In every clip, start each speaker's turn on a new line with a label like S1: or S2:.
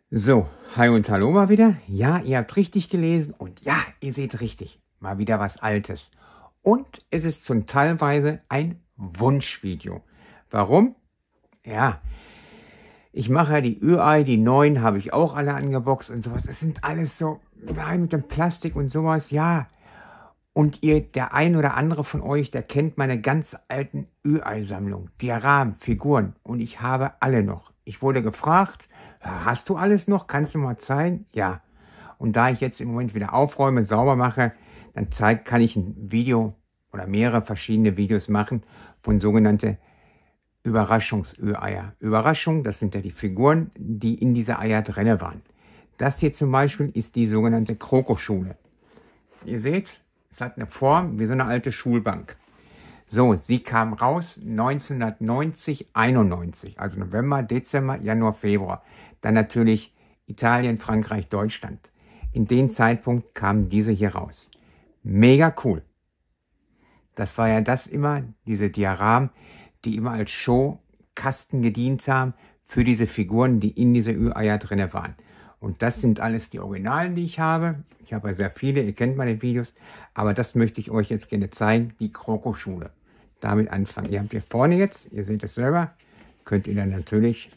S1: So, hi und hallo mal wieder. Ja, ihr habt richtig gelesen und ja, ihr seht richtig, mal wieder was Altes. Und es ist zum Teilweise ein Wunschvideo. Warum? Ja, ich mache ja die Ü-Ei, die neuen habe ich auch alle angeboxt und sowas. Es sind alles so, nein, mit dem Plastik und sowas, ja. Und der ein oder andere von euch, der kennt meine ganz alten Ü-Ei-Sammlung, Diaramen, Figuren und ich habe alle noch. Ich wurde gefragt, hast du alles noch? Kannst du mal zeigen? Ja. Und da ich jetzt im Moment wieder aufräume, sauber mache, dann kann ich ein Video oder mehrere verschiedene Videos machen von sogenannte Überraschungs-Ü-Eier. Überraschung, das sind ja die Figuren, die in dieser Eier drinne waren. Das hier zum Beispiel ist die sogenannte Krokoschule. Ihr seht, es hat eine Form wie so eine alte Schulbank. So, sie kam raus 1990, 91, also November, Dezember, Januar, Februar. Dann natürlich Italien, Frankreich, Deutschland. In dem Zeitpunkt kamen diese hier raus. Mega cool. Das war ja das immer, diese Diaramen, die immer als Showkasten gedient haben für diese Figuren, die in diese Ü-Eier drin waren. Und das sind alles die Originalen, die ich habe. Ich habe ja sehr viele, ihr kennt meine Videos. Aber das möchte ich euch jetzt gerne zeigen, die Krokoschule. Damit anfangen. Ihr habt hier vorne jetzt, ihr seht es selber, könnt ihr dann natürlich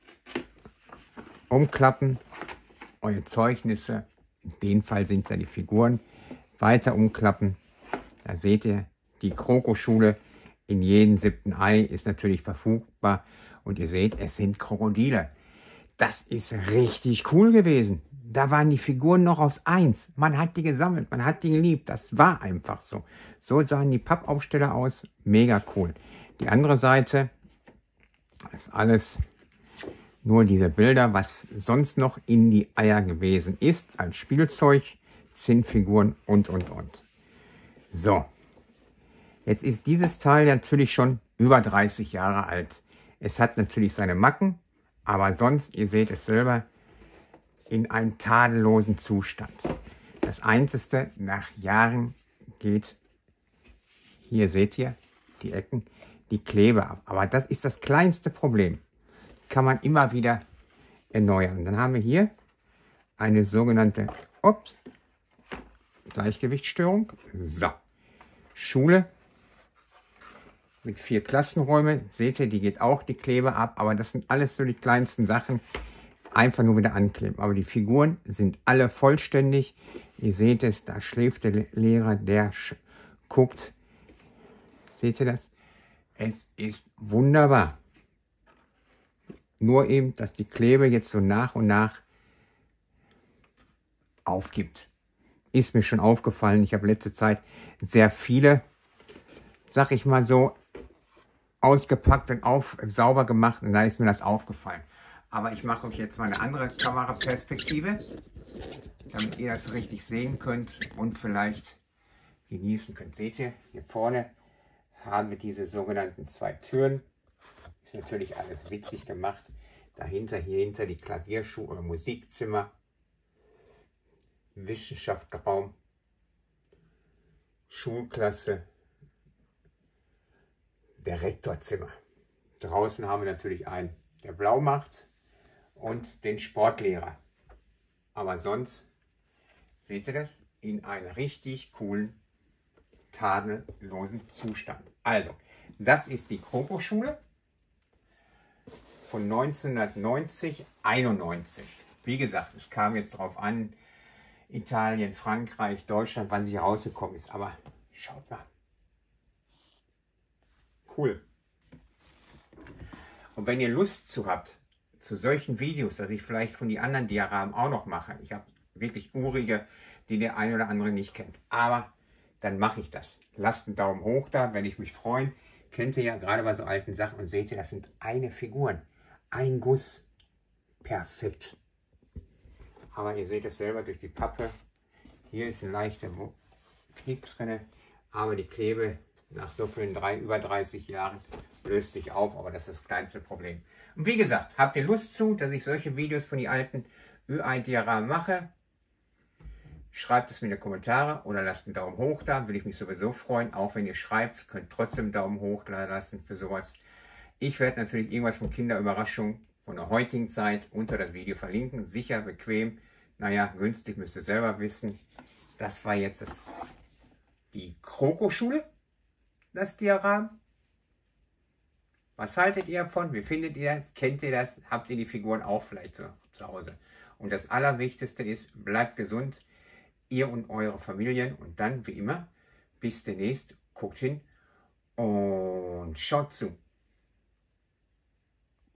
S1: umklappen, eure Zeugnisse, in dem Fall sind es ja die Figuren, weiter umklappen. Da seht ihr, die Krokoschule in jedem 7. Ei ist natürlich verfügbar. Und ihr seht, es sind Krokodile. Das ist richtig cool gewesen. Da waren die Figuren noch aus 1. Man hat die gesammelt, man hat die geliebt. Das war einfach so. So sahen die Pappaufsteller aus. Mega cool. Die andere Seite ist alles nur diese Bilder, was sonst noch in die Eier gewesen ist. Als Spielzeug, Zinnfiguren und. So. Jetzt ist dieses Teil natürlich schon über 30 Jahre alt. Es hat natürlich seine Macken. Aber sonst, ihr seht es selber, in einem tadellosen Zustand. Das Einzige, nach Jahren geht, hier seht ihr die Ecken, die Klebe ab. Aber das ist das kleinste Problem. Kann man immer wieder erneuern. Und dann haben wir hier eine sogenannte Gleichgewichtsstörung. So, Schule mit 4 Klassenräumen. Seht ihr, die geht auch die Klebe ab. Aber das sind alles so die kleinsten Sachen. Einfach nur wieder ankleben. Aber die Figuren sind alle vollständig. Ihr seht es, da schläft der Lehrer, der guckt. Seht ihr das? Es ist wunderbar. Nur eben, dass die Klebe jetzt so nach und nach aufgibt. Ist mir schon aufgefallen. Ich habe letzte Zeit sehr viele, sag ich mal so, ausgepackt und sauber gemacht. Und da ist mir das aufgefallen. Aber ich mache euch jetzt mal eine andere Kameraperspektive, damit ihr das richtig sehen könnt und vielleicht genießen könnt. Seht ihr, hier vorne haben wir diese sogenannten 2 Türen. Ist natürlich alles witzig gemacht. Dahinter, hier hinter die Klavierschule oder Musikzimmer, Wissenschaftsraum, Schulklasse, der Rektorzimmer. Draußen haben wir natürlich einen, der blau macht, und den Sportlehrer. Aber sonst, seht ihr das, in einem richtig coolen, tadellosen Zustand. Also, das ist die Krokoschule von 1990, 91. Wie gesagt, es kam jetzt darauf an, Italien, Frankreich, Deutschland, wann sie rausgekommen ist. Aber schaut mal. Cool. Und wenn ihr Lust zu habt, zu solchen Videos, dass ich vielleicht von die anderen Diaramen auch noch mache. Ich habe wirklich urige, die der ein oder andere nicht kennt. Aber dann mache ich das. Lasst einen Daumen hoch da, werde ich mich freuen. Kennt ihr ja gerade bei so alten Sachen und seht ihr, das sind eine Figuren. Ein Guss. Perfekt. Aber ihr seht es selber durch die Pappe. Hier ist ein leichter Knick drin. Aber die Klebe nach so vielen über 30 Jahren löst sich auf, aber das ist das kleinste Problem. Und wie gesagt, habt ihr Lust zu, dass ich solche Videos von den alten Ü-Ei-Diaramen mache? Schreibt es mir in die Kommentare oder lasst einen Daumen hoch da, würde ich mich sowieso freuen. Auch wenn ihr schreibt, könnt trotzdem einen Daumen hoch lassen für sowas. Ich werde natürlich irgendwas von Kinderüberraschung von der heutigen Zeit unter das Video verlinken. Sicher, bequem, naja, günstig, müsst ihr selber wissen. Das war jetzt die Krokoschule, das Diagramm. Was haltet ihr davon? Wie findet ihr das? Kennt ihr das? Habt ihr die Figuren auch vielleicht zu Hause? Und das Allerwichtigste ist, bleibt gesund, ihr und eure Familien. Und dann, wie immer, bis demnächst, guckt hin und schaut zu.